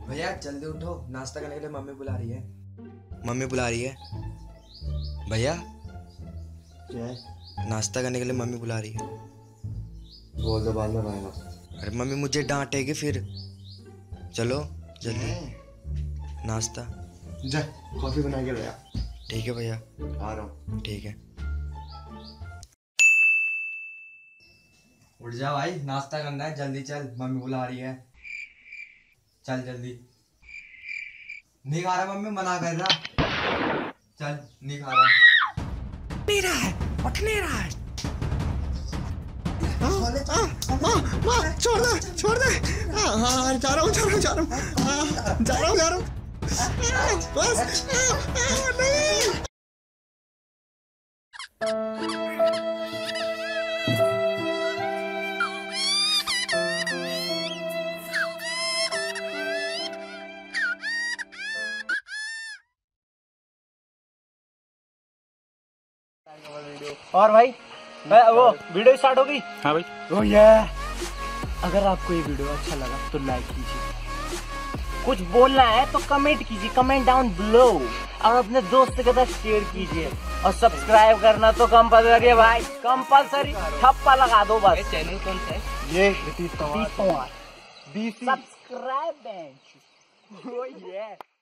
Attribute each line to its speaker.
Speaker 1: भैया जल्दी उठो, नाश्ता करने के लिए मम्मी बुला रही है। मम्मी बुला रही है भैया।
Speaker 2: क्या है?
Speaker 1: नाश्ता करने के लिए मम्मी बुला रही है।
Speaker 2: बोल दो बाद में बनाएगा।
Speaker 1: अरे मम्मी मुझे डांटेगी फिर। चलो जल्दी नाश्ता।
Speaker 2: जा कॉफी बना के भैया।
Speaker 1: ठीक है भैया,
Speaker 2: आ रहा हूँ।
Speaker 1: ठीक है। उठ जा भाई, नाश्ता करना है, जल्दी चल, मम्मी बुला रही है। चल जल्दी। नहीं खा रहा मम्मी, मना कर रहा। चल नहीं खा रहा। नहीं रहा है, उठ नहीं रहा है।
Speaker 2: छोड़ दे। हाँ जा रहा हूँ। बस नहीं।
Speaker 3: और भाई वो वीडियो स्टार्ट हो गई।
Speaker 4: हाँ भाई।
Speaker 3: ओ ये अगर आपको ये वीडियो अच्छा लगा तो लाइक कीजिए, कुछ बोलना है तो कमेंट कीजिए, कमेंट डाउन बिलो, और अपने दोस्त के साथ शेयर कीजिए, और सब्सक्राइब करना तो कंपलसरी है भाई, कंपलसरी। ठप्पा लगा दो बस।
Speaker 4: चैनल कौन सा है?
Speaker 3: ये प्रीतिश पंवार। सब्सक्राइब।